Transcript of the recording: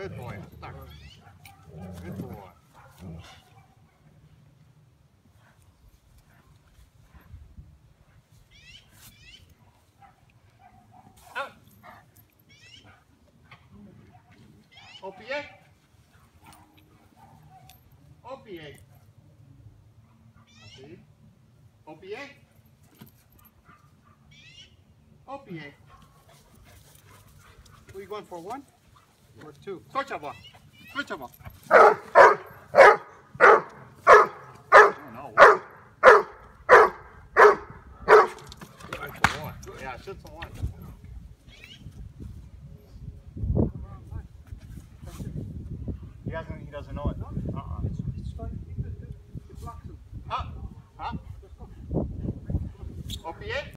Good boy. Stuck. Good boy. Out. Opiate. Opiate. See? Opiate. Opiate. What are you going for, 1 or 2? Switch up one. Switch up one. Oh no. Good for 1. Yeah, shoot for 1. He doesn't know it. Up. Up. Opiate.